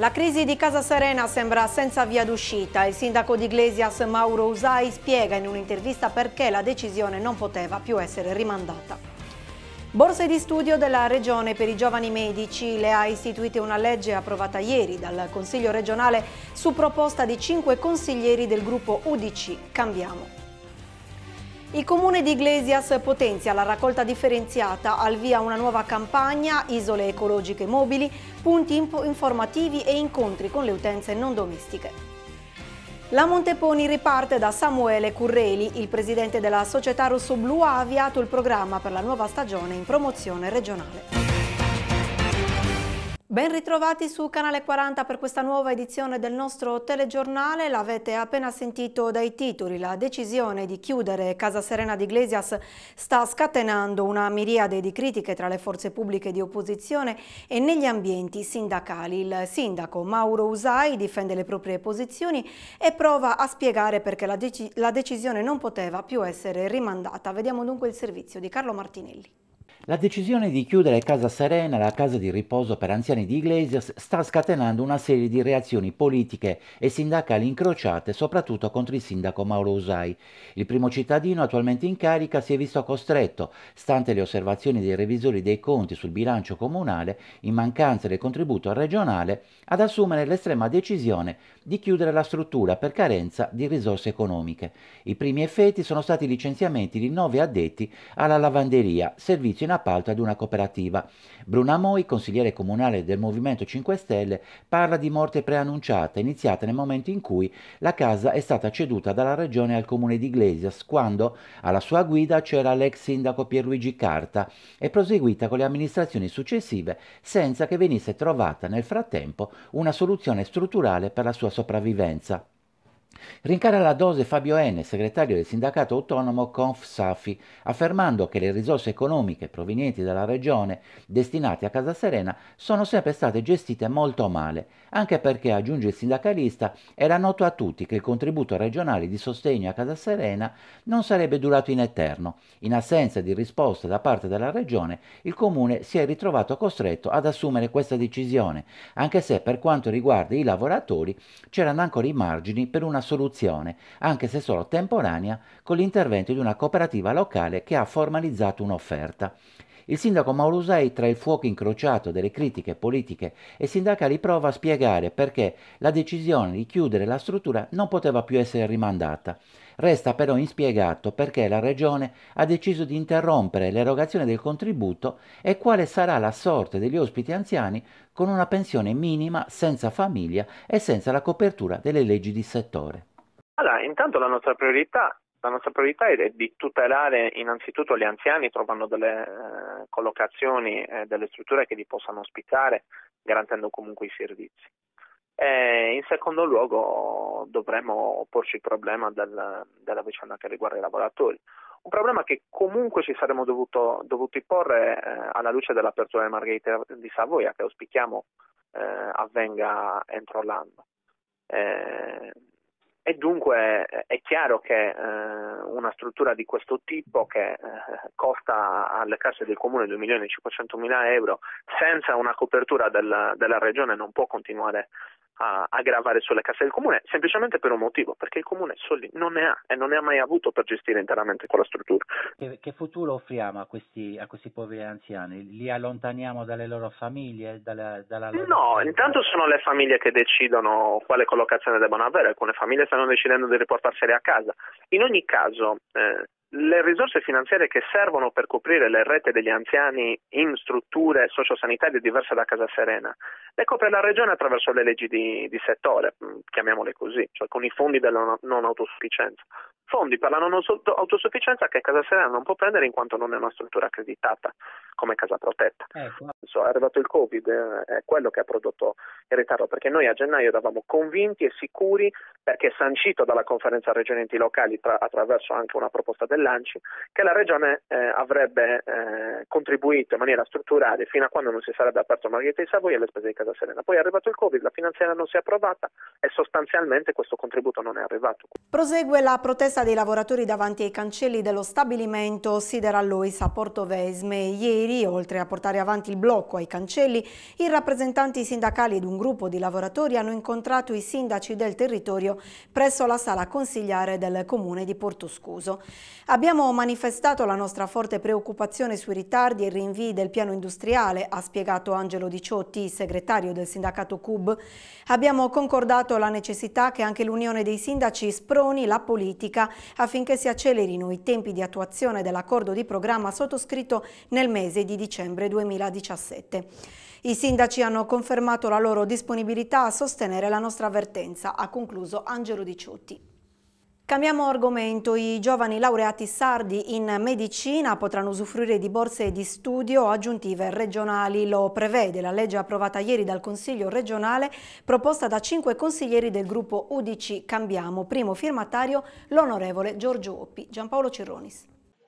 La crisi di Casa Serena sembra senza via d'uscita. Il sindaco di Iglesias, Mauro Usai, spiega in un'intervista perché la decisione non poteva più essere rimandata. Borse di studio della Regione per i giovani medici. Le ha istituite una legge approvata ieri dal Consiglio regionale su proposta di 5 consiglieri del gruppo UDC Cambiamo. Il comune di Iglesias potenzia la raccolta differenziata, al via una nuova campagna, isole ecologiche mobili, punti informativi e incontri con le utenze non domestiche. La Monteponi riparte da Samuele Curreli. Il presidente della società rossoblu ha avviato il programma per la nuova stagione in promozione regionale. Ben ritrovati su Canale 40 per questa nuova edizione del nostro telegiornale. L'avete appena sentito dai titoli. La decisione di chiudere Casa Serena di Iglesias sta scatenando una miriade di critiche tra le forze pubbliche di opposizione e negli ambienti sindacali. Il sindaco Mauro Usai difende le proprie posizioni e prova a spiegare perché la decisione non poteva più essere rimandata. Vediamo dunque il servizio di Carlo Martinelli. La decisione di chiudere Casa Serena, la casa di riposo per anziani di Iglesias, sta scatenando una serie di reazioni politiche e sindacali incrociate, soprattutto contro il sindaco Mauro Usai. Il primo cittadino attualmente in carica si è visto costretto, stante le osservazioni dei revisori dei conti sul bilancio comunale, in mancanza del contributo regionale, ad assumere l'estrema decisione di chiudere la struttura per carenza di risorse economiche. I primi effetti sono stati i licenziamenti di 9 addetti alla lavanderia, servizio in appalto ad una cooperativa. Bruna Moi, consigliere comunale del Movimento 5 Stelle, parla di morte preannunciata, iniziata nel momento in cui la casa è stata ceduta dalla regione al comune di Iglesias, quando alla sua guida c'era l'ex sindaco Pierluigi Carta, e proseguita con le amministrazioni successive senza che venisse trovata nel frattempo una soluzione strutturale per la sua sopravvivenza. Rincara la dose Fabio N., segretario del sindacato autonomo Confsafi, affermando che le risorse economiche provenienti dalla regione destinate a Casa Serena sono sempre state gestite molto male, anche perché, aggiunge il sindacalista, era noto a tutti che il contributo regionale di sostegno a Casa Serena non sarebbe durato in eterno. In assenza di risposta da parte della regione, il comune si è ritrovato costretto ad assumere questa decisione, anche se per quanto riguarda i lavoratori c'erano ancora i margini per una soluzione, anche se solo temporanea, con l'intervento di una cooperativa locale che ha formalizzato un'offerta. Il sindaco Mauro Usai, tra il fuoco incrociato delle critiche politiche e sindacali, prova a spiegare perché la decisione di chiudere la struttura non poteva più essere rimandata. Resta però inspiegato perché la Regione ha deciso di interrompere l'erogazione del contributo e quale sarà la sorte degli ospiti anziani con una pensione minima, senza famiglia e senza la copertura delle leggi di settore. Allora, intanto la nostra priorità è di tutelare innanzitutto gli anziani, trovando delle collocazioni, delle strutture che li possano ospitare, garantendo comunque i servizi. In secondo luogo dovremo porci il problema della vicenda che riguarda i lavoratori. Un problema che comunque ci saremmo dovuti porre alla luce dell'apertura del Margherita di Savoia, che auspichiamo avvenga entro l'anno. E dunque è chiaro che una struttura di questo tipo, che costa alle casse del comune 2.500.000 euro, senza una copertura della regione non può continuare a gravare sulle casse del comune, semplicemente per un motivo, perché il comune soldi non ne ha e non ne ha mai avuto per gestire interamente quella struttura. Che futuro offriamo a questi poveri anziani? Li allontaniamo dalle loro famiglie? No, intanto sono le famiglie che decidono quale collocazione devono avere. Alcune famiglie stanno decidendo di riportarseli a casa. In ogni caso, le risorse finanziarie che servono per coprire le rete degli anziani in strutture sociosanitarie diverse da Casa Serena le copre la Regione attraverso le leggi di settore, chiamiamole così, cioè con i fondi della non autosufficienza. Fondi per la non autosufficienza che Casa Serena non può prendere in quanto non è una struttura accreditata come casa protetta. Ecco. È arrivato il Covid, è quello che ha prodotto il ritardo, perché noi a gennaio eravamo convinti e sicuri, perché sancito dalla conferenza regione enti locali attraverso anche una proposta dell'ANCI, che la Regione avrebbe contribuito in maniera strutturale fino a quando non si sarebbe aperto Margherita di Savoia alle spese di Casa Serena. Poi è arrivato il Covid, la finanziaria non si è approvata e sostanzialmente questo contributo non è arrivato. Prosegue la protesta piazza dei lavoratori davanti ai cancelli dello stabilimento Siderallois a Portovesme. Ieri, oltre a portare avanti il blocco ai cancelli, i rappresentanti sindacali ed un gruppo di lavoratori hanno incontrato i sindaci del territorio presso la sala consigliare del comune di Portoscuso. Abbiamo manifestato la nostra forte preoccupazione sui ritardi e rinvii del piano industriale, ha spiegato Angelo Diciotti, segretario del sindacato CUB. Abbiamo concordato la necessità che anche l'Unione dei Sindaci sproni la politica affinché si accelerino i tempi di attuazione dell'accordo di programma sottoscritto nel mese di dicembre 2017. I sindaci hanno confermato la loro disponibilità a sostenere la nostra avvertenza, ha concluso Angelo Diciotti. Cambiamo argomento. I giovani laureati sardi in medicina potranno usufruire di borse di studio aggiuntive regionali. Lo prevede la legge approvata ieri dal Consiglio regionale, proposta da 5 consiglieri del gruppo UDC Cambiamo. Primo firmatario l'onorevole Giorgio Oppi. Giampaolo Cirronis.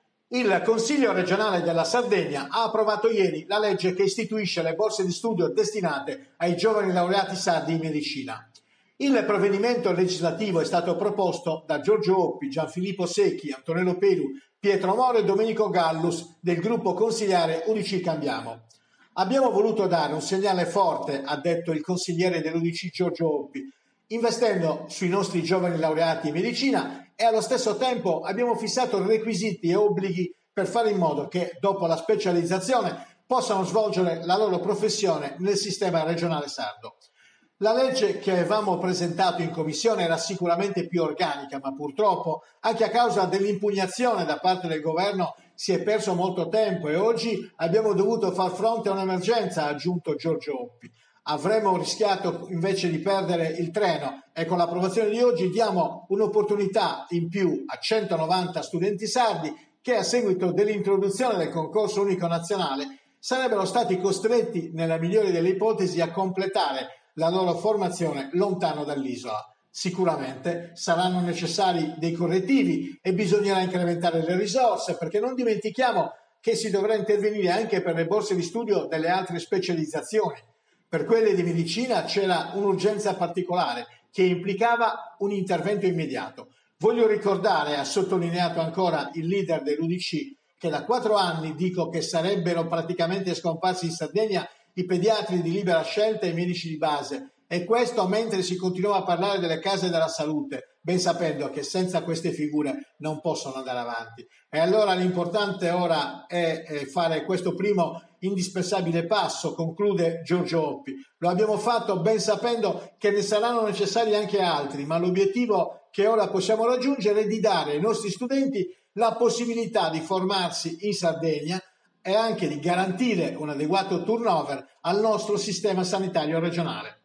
Il Consiglio regionale della Sardegna ha approvato ieri la legge che istituisce le borse di studio destinate ai giovani laureati sardi in medicina. Il provvedimento legislativo è stato proposto da Giorgio Oppi, Gianfilippo Secchi, Antonello Peru, Pietro Moro e Domenico Gallus del gruppo consigliare UDC Cambiamo. Abbiamo voluto dare un segnale forte, ha detto il consigliere dell'UDC Giorgio Oppi, investendo sui nostri giovani laureati in medicina e allo stesso tempo abbiamo fissato requisiti e obblighi per fare in modo che dopo la specializzazione possano svolgere la loro professione nel sistema regionale sardo. La legge che avevamo presentato in commissione era sicuramente più organica, ma purtroppo, anche a causa dell'impugnazione da parte del governo, si è perso molto tempo e oggi abbiamo dovuto far fronte a un'emergenza, ha aggiunto Giorgio Oppi. Avremmo rischiato invece di perdere il treno e con l'approvazione di oggi diamo un'opportunità in più a 190 studenti sardi che a seguito dell'introduzione del concorso unico nazionale sarebbero stati costretti, nella migliore delle ipotesi, a completare la loro formazione lontano dall'isola. Sicuramente saranno necessari dei correttivi e bisognerà incrementare le risorse, perché non dimentichiamo che si dovrà intervenire anche per le borse di studio delle altre specializzazioni. Per quelle di medicina c'era un'urgenza particolare che implicava un intervento immediato. Voglio ricordare, ha sottolineato ancora il leader dell'UDC, che da 4 anni dico che sarebbero praticamente scomparsi in Sardegna i pediatri di libera scelta e i medici di base, e questo mentre si continuava a parlare delle case della salute, ben sapendo che senza queste figure non possono andare avanti. E allora l'importante ora è fare questo primo indispensabile passo, conclude Giorgio Oppi. Lo abbiamo fatto ben sapendo che ne saranno necessari anche altri, ma l'obiettivo che ora possiamo raggiungere è di dare ai nostri studenti la possibilità di formarsi in Sardegna e anche di garantire un adeguato turnover al nostro sistema sanitario regionale.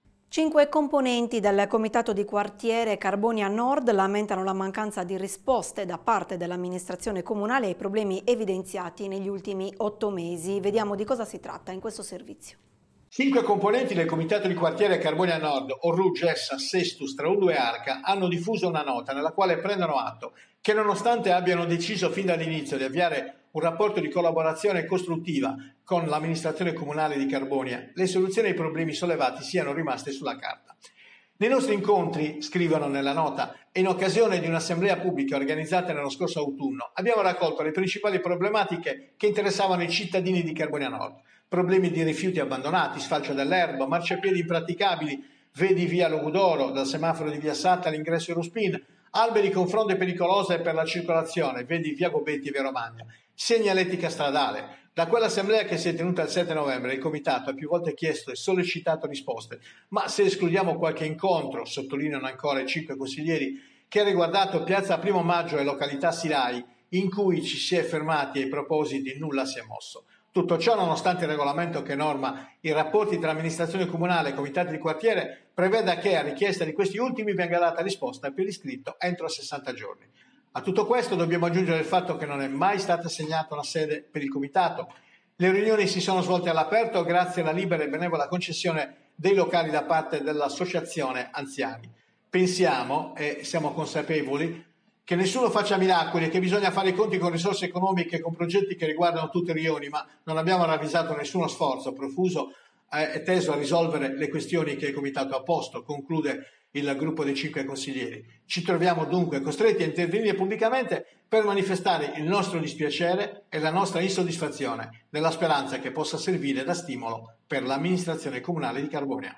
5 componenti del comitato di quartiere Carbonia Nord lamentano la mancanza di risposte da parte dell'amministrazione comunale ai problemi evidenziati negli ultimi 8 mesi. Vediamo di cosa si tratta in questo servizio. 5 componenti del comitato di quartiere Carbonia Nord, Orru, Gessa, Sestus, Traullo e Arca, hanno diffuso una nota nella quale prendono atto che nonostante abbiano deciso fin dall'inizio di avviare un rapporto di collaborazione costruttiva con l'amministrazione comunale di Carbonia, le soluzioni ai problemi sollevati siano rimaste sulla carta. Nei nostri incontri, scrivono nella nota, e in occasione di un'assemblea pubblica organizzata nello scorso autunno, abbiamo raccolto le principali problematiche che interessavano i cittadini di Carbonia Nord. Problemi di rifiuti abbandonati, sfalcio dell'erba, marciapiedi impraticabili, vedi via Logudoro, dal semaforo di via Satta all'ingresso di Ruspin, alberi con fronde pericolose per la circolazione, vedi via Gobetti e via Romagna, segnaletica stradale. Da quell'assemblea che si è tenuta il 7 novembre il comitato ha più volte chiesto e sollecitato risposte, ma se escludiamo qualche incontro, sottolineano ancora i 5 consiglieri, che ha riguardato piazza Primo Maggio e località Silai, in cui ci si è fermati e ai propositi nulla si è mosso. Tutto ciò nonostante il regolamento che norma i rapporti tra amministrazione comunale e comitati di quartiere preveda che a richiesta di questi ultimi venga data risposta per iscritto entro 60 giorni. A tutto questo dobbiamo aggiungere il fatto che non è mai stata assegnata una sede per il comitato. Le riunioni si sono svolte all'aperto grazie alla libera e benevola concessione dei locali da parte dell'associazione anziani. Pensiamo e siamo consapevoli che nessuno faccia miracoli e che bisogna fare i conti con risorse economiche e con progetti che riguardano tutte le riunioni, ma non abbiamo ravvisato nessuno sforzo profuso e teso a risolvere le questioni che il comitato ha posto, conclude il gruppo dei 5 consiglieri. Ci troviamo dunque costretti a intervenire pubblicamente per manifestare il nostro dispiacere e la nostra insoddisfazione, nella speranza che possa servire da stimolo per l'amministrazione comunale di Carbonia.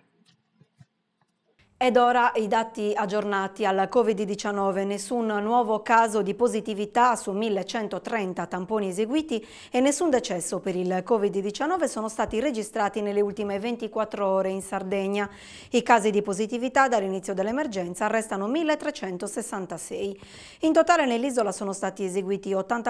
Ed ora i dati aggiornati al Covid-19, nessun nuovo caso di positività su 1130 tamponi eseguiti e nessun decesso per il Covid-19 sono stati registrati nelle ultime 24 ore in Sardegna. I casi di positività dall'inizio dell'emergenza restano 1366. In totale nell'isola sono stati eseguiti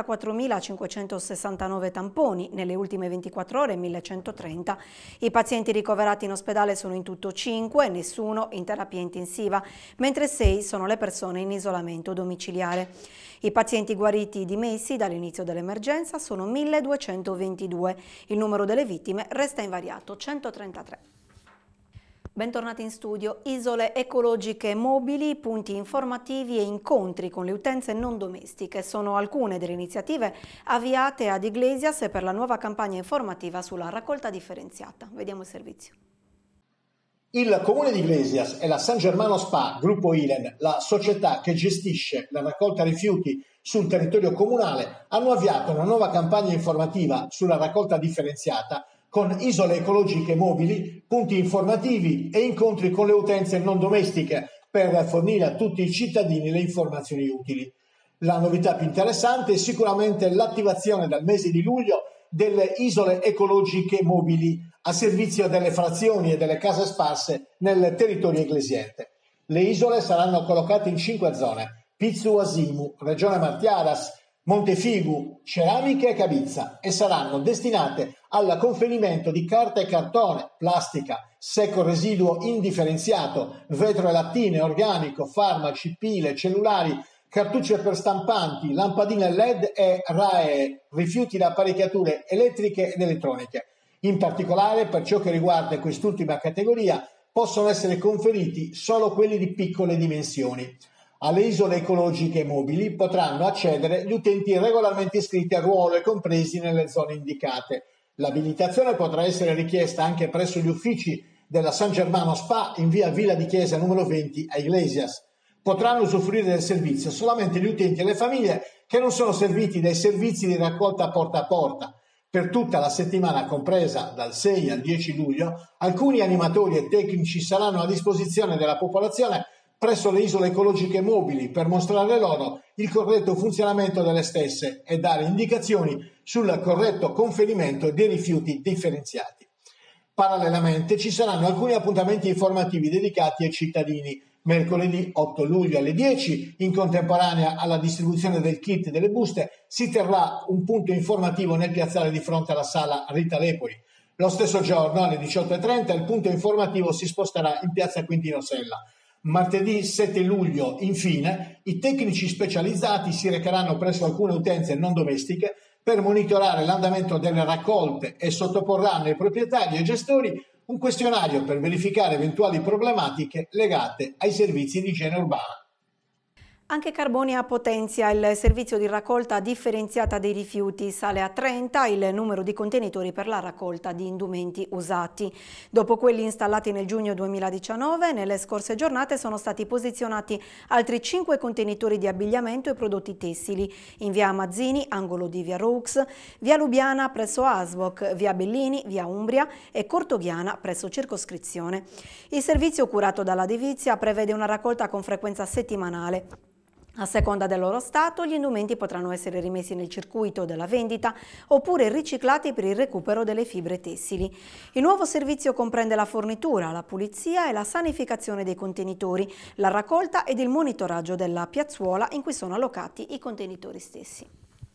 84.569 tamponi, nelle ultime 24 ore 1130. I pazienti ricoverati in ospedale sono in tutto 5, nessuno in terapia intensiva, mentre 6 sono le persone in isolamento domiciliare. I pazienti guariti dimessi dall'inizio dell'emergenza sono 1222. Il numero delle vittime resta invariato, 133. Bentornati in studio. Isole ecologiche mobili, punti informativi e incontri con le utenze non domestiche sono alcune delle iniziative avviate ad Iglesias per la nuova campagna informativa sulla raccolta differenziata. Vediamo il servizio. Il Comune di Iglesias e la San Germano Spa, gruppo Ilen, la società che gestisce la raccolta rifiuti sul territorio comunale, hanno avviato una nuova campagna informativa sulla raccolta differenziata con isole ecologiche mobili, punti informativi e incontri con le utenze non domestiche per fornire a tutti i cittadini le informazioni utili. La novità più interessante è sicuramente l'attivazione dal mese di luglio delle isole ecologiche mobili a servizio delle frazioni e delle case sparse nel territorio eglesiente. Le isole saranno collocate in 5 zone: Pizzu Asimu, Regione Martiaras, Montefigu, Ceramiche e Cabizza, e saranno destinate al conferimento di carta e cartone, plastica, secco residuo indifferenziato, vetro e lattine, organico, farmaci, pile, cellulari, cartucce per stampanti, lampadine LED e RAEE, rifiuti da apparecchiature elettriche ed elettroniche. In particolare, per ciò che riguarda quest'ultima categoria, possono essere conferiti solo quelli di piccole dimensioni. Alle isole ecologiche mobili potranno accedere gli utenti regolarmente iscritti a ruolo e compresi nelle zone indicate. L'abilitazione potrà essere richiesta anche presso gli uffici della San Germano Spa in via Villa di Chiesa numero 20 a Iglesias. Potranno usufruire del servizio solamente gli utenti e le famiglie che non sono serviti dai servizi di raccolta porta a porta. Per tutta la settimana compresa dal 6 al 10 luglio, alcuni animatori e tecnici saranno a disposizione della popolazione presso le isole ecologiche mobili per mostrare loro il corretto funzionamento delle stesse e dare indicazioni sul corretto conferimento dei rifiuti differenziati. Parallelamente ci saranno alcuni appuntamenti informativi dedicati ai cittadini. Mercoledì 8 luglio alle 10, in contemporanea alla distribuzione del kit delle buste, si terrà un punto informativo nel piazzale di fronte alla sala Rita Lepori. Lo stesso giorno, alle 18:30, il punto informativo si sposterà in piazza Quintino Sella. Martedì 7 luglio, infine, i tecnici specializzati si recheranno presso alcune utenze non domestiche per monitorare l'andamento delle raccolte e sottoporranno ai proprietari e ai gestori un questionario per verificare eventuali problematiche legate ai servizi di igiene urbana. Anche Carbonia potenzia il servizio di raccolta differenziata dei rifiuti, sale a 30 il numero di contenitori per la raccolta di indumenti usati. Dopo quelli installati nel giugno 2019, nelle scorse giornate sono stati posizionati altri 5 contenitori di abbigliamento e prodotti tessili in via Mazzini, angolo di via Roux, via Lubiana presso Asboc, via Bellini, via Umbria e Cortoghiana presso Circoscrizione. Il servizio curato dalla Devizia prevede una raccolta con frequenza settimanale. A seconda del loro stato, gli indumenti potranno essere rimessi nel circuito della vendita oppure riciclati per il recupero delle fibre tessili. Il nuovo servizio comprende la fornitura, la pulizia e la sanificazione dei contenitori, la raccolta ed il monitoraggio della piazzuola in cui sono allocati i contenitori stessi.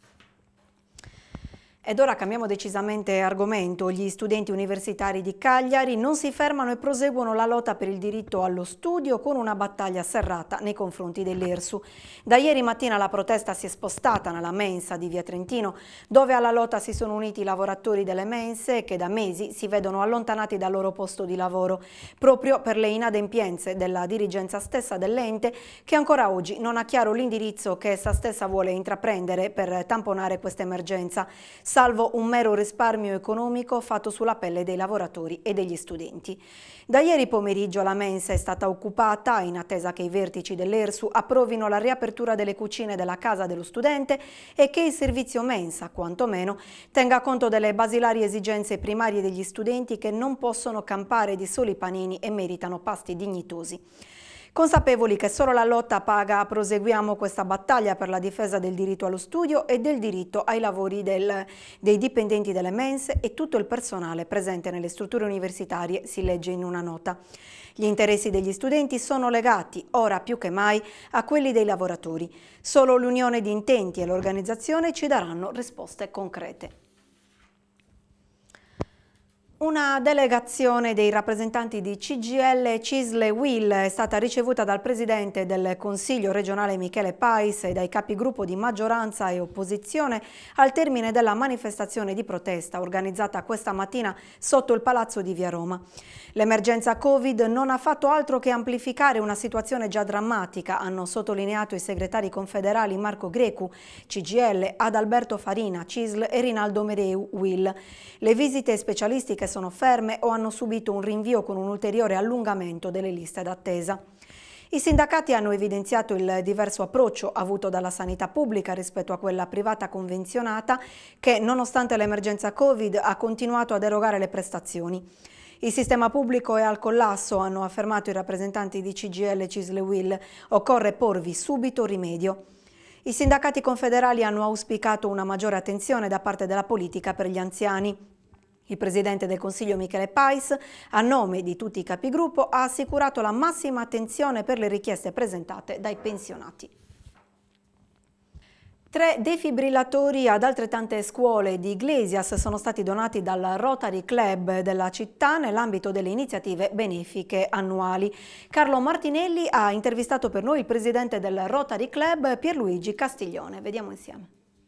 Ed ora cambiamo decisamente argomento. Gli studenti universitari di Cagliari non si fermano e proseguono la lotta per il diritto allo studio con una battaglia serrata nei confronti dell'ERSU. Da ieri mattina la protesta si è spostata nella mensa di via Trentino, dove alla lotta si sono uniti i lavoratori delle mense che da mesi si vedono allontanati dal loro posto di lavoro, proprio per le inadempienze della dirigenza stessa dell'ente, che ancora oggi non ha chiaro l'indirizzo che essa stessa vuole intraprendere per tamponare questa emergenza. salvo un mero risparmio economico fatto sulla pelle dei lavoratori e degli studenti. Da ieri pomeriggio la mensa è stata occupata in attesa che i vertici dell'ERSU approvino la riapertura delle cucine della casa dello studente e che il servizio mensa, quantomeno, tenga conto delle basilari esigenze primarie degli studenti che non possono campare di soli panini e meritano pasti dignitosi. Consapevoli che solo la lotta paga, proseguiamo questa battaglia per la difesa del diritto allo studio e del diritto ai lavori dei dipendenti delle mense e tutto il personale presente nelle strutture universitarie, si legge in una nota. Gli interessi degli studenti sono legati, ora più che mai, a quelli dei lavoratori. Solo l'unione di intenti e l'organizzazione ci daranno risposte concrete. Una delegazione dei rappresentanti di CGIL, CISL e UIL è stata ricevuta dal presidente del Consiglio regionale Michele Pais e dai capigruppo di maggioranza e opposizione al termine della manifestazione di protesta organizzata questa mattina sotto il Palazzo di Via Roma. L'emergenza Covid non ha fatto altro che amplificare una situazione già drammatica, hanno sottolineato i segretari confederali Marco Grecu, CGIL, Adalberto Farina, CISL e Rinaldo Mereu, UIL. Le visite specialistiche sono ferme o hanno subito un rinvio con un ulteriore allungamento delle liste d'attesa. I sindacati hanno evidenziato il diverso approccio avuto dalla sanità pubblica rispetto a quella privata convenzionata che, nonostante l'emergenza Covid, ha continuato ad erogare le prestazioni. Il sistema pubblico è al collasso, hanno affermato i rappresentanti di CGIL, CISL e UIL. Occorre porvi subito rimedio. I sindacati confederali hanno auspicato una maggiore attenzione da parte della politica per gli anziani. Il presidente del Consiglio Michele Pais, a nome di tutti i capigruppo, ha assicurato la massima attenzione per le richieste presentate dai pensionati. 3 defibrillatori ad altrettante scuole di Iglesias sono stati donati dal Rotary Club della città nell'ambito delle iniziative benefiche annuali. Carlo Martinelli ha intervistato per noi il presidente del Rotary Club, Pierluigi Castiglione. Vediamo insieme.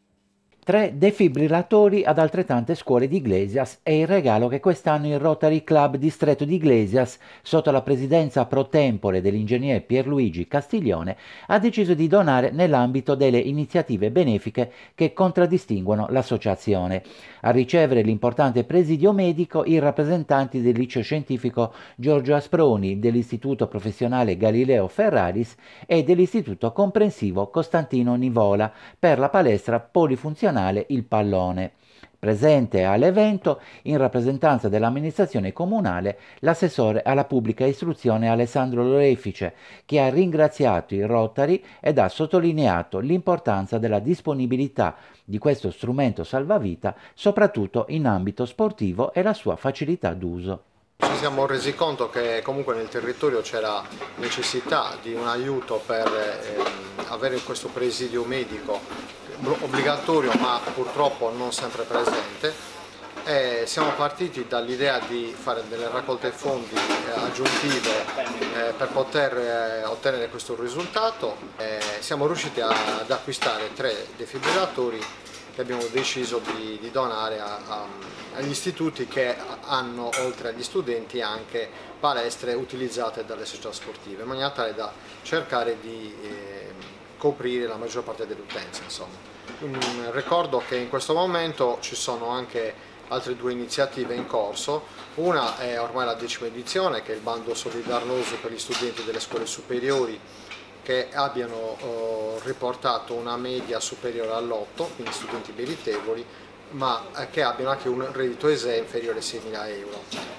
3 defibrillatori ad altrettante scuole di Iglesias è il regalo che quest'anno il Rotary Club Distretto di Iglesias, sotto la presidenza pro tempore dell'ingegnere Pierluigi Castiglione, ha deciso di donare nell'ambito delle iniziative benefiche che contraddistinguono l'associazione. A ricevere l'importante presidio medico i rappresentanti del liceo scientifico Giorgio Asproni, dell'istituto professionale Galileo Ferraris e dell'istituto comprensivo Costantino Nivola per la palestra polifunzionale Il Pallone. Presente all'evento, in rappresentanza dell'amministrazione comunale, l'assessore alla pubblica istruzione Alessandro Lorefice, che ha ringraziato il Rotary ed ha sottolineato l'importanza della disponibilità di questo strumento salvavita, soprattutto in ambito sportivo e la sua facilità d'uso. Ci siamo resi conto che comunque nel territorio c'era necessità di un aiuto per avere questo presidio medico obbligatorio, ma purtroppo non sempre presente. Siamo partiti dall'idea di fare delle raccolte fondi aggiuntive per poter ottenere questo risultato. Siamo riusciti ad acquistare 3 defibrillatori che abbiamo deciso di donare agli istituti che hanno, oltre agli studenti, anche palestre utilizzate dalle società sportive, in maniera tale da cercare di coprire la maggior parte dell'utenza. Ricordo che in questo momento ci sono anche altre 2 iniziative in corso. Una è ormai la 10ª edizione, che è il bando solidarnoso per gli studenti delle scuole superiori che abbiano riportato una media superiore all'8, quindi studenti meritevoli, ma che abbiano anche un reddito ESEE inferiore a 6.000 euro.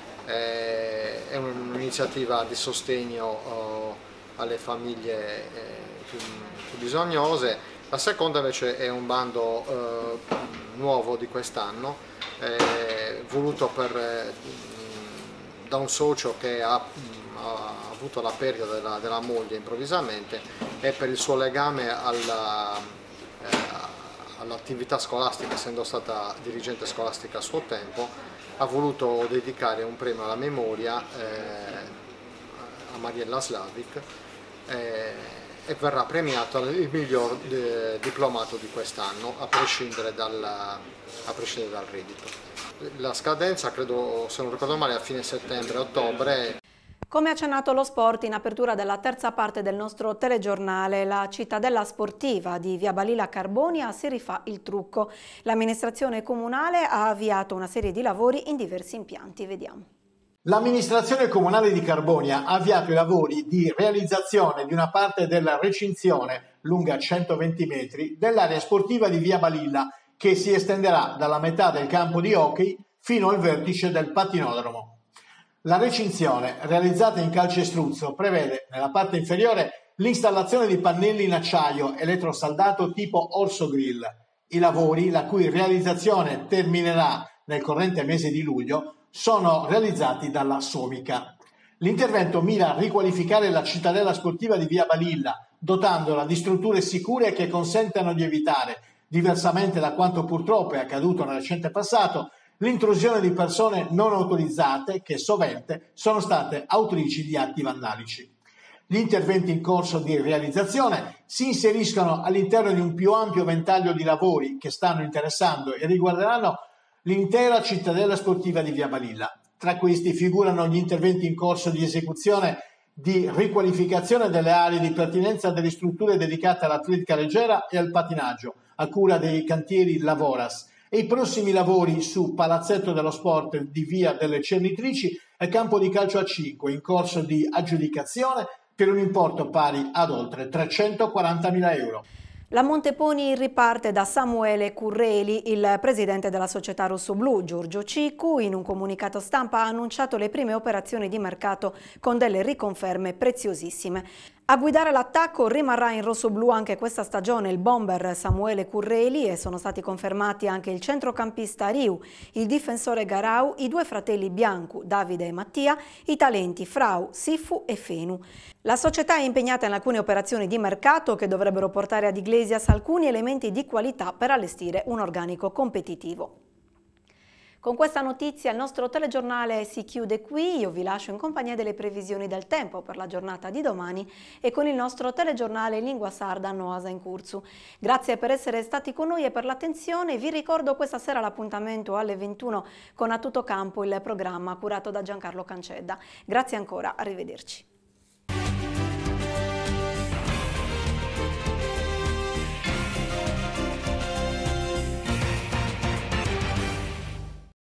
È un'iniziativa di sostegno alle famiglie più bisognose. La seconda invece è un bando nuovo di quest'anno, voluto da un socio che ha avuto la perdita della moglie improvvisamente e per il suo legame all'attività scolastica, essendo stata dirigente scolastica a suo tempo, ha voluto dedicare un premio alla memoria a Mariella Slavic e verrà premiato il miglior diplomato di quest'anno, a prescindere dal reddito. La scadenza, credo, se non ricordo male, è a fine settembre-ottobre. Come accennato lo sport in apertura della terza parte del nostro telegiornale, la cittadella sportiva di Via Balilla Carbonia si rifà il trucco. L'amministrazione comunale ha avviato una serie di lavori in diversi impianti. Vediamo. L'amministrazione comunale di Carbonia ha avviato i lavori di realizzazione di una parte della recinzione lunga 120 metri dell'area sportiva di Via Balilla, che si estenderà dalla metà del campo di hockey fino al vertice del patinodromo. La recinzione, realizzata in calcestruzzo, prevede nella parte inferiore l'installazione di pannelli in acciaio elettrosaldato tipo Orso Grill. I lavori, la cui realizzazione terminerà nel corrente mese di luglio, sono realizzati dalla Somica. L'intervento mira a riqualificare la cittadella sportiva di Via Balilla, dotandola di strutture sicure che consentano di evitare, diversamente da quanto purtroppo è accaduto nel recente passato, l'intrusione di persone non autorizzate che sovente sono state autrici di atti vandalici. Gli interventi in corso di realizzazione si inseriscono all'interno di un più ampio ventaglio di lavori che stanno interessando e riguarderanno l'intera cittadella sportiva di Via Balilla. Tra questi figurano gli interventi in corso di esecuzione di riqualificazione delle aree di pertinenza delle strutture dedicate all'atletica leggera e al patinaggio, a cura dei cantieri Lavoras, e i prossimi lavori su Palazzetto dello Sport di Via delle Cernitrici e campo di calcio a 5 in corso di aggiudicazione per un importo pari ad oltre 340.000 euro. La Monteponi riparte da Samuele Curreli. Il presidente della società rossoblù, Giorgio Cicu, in un comunicato stampa ha annunciato le prime operazioni di mercato con delle riconferme preziosissime. A guidare l'attacco rimarrà in rossoblù anche questa stagione il bomber Samuele Curreli e sono stati confermati anche il centrocampista Riu, il difensore Garau, i due fratelli Biancu, Davide e Mattia, i talenti Frau, Sifu e Fenu. La società è impegnata in alcune operazioni di mercato che dovrebbero portare ad Iglesias alcuni elementi di qualità per allestire un organico competitivo. Con questa notizia il nostro telegiornale si chiude qui, io vi lascio in compagnia delle previsioni del tempo per la giornata di domani e con il nostro telegiornale in lingua sarda Noasa in Curzu. Grazie per essere stati con noi e per l'attenzione, vi ricordo questa sera l'appuntamento alle 21 con A Tutto Campo, il programma curato da Giancarlo Cancedda. Grazie ancora, arrivederci.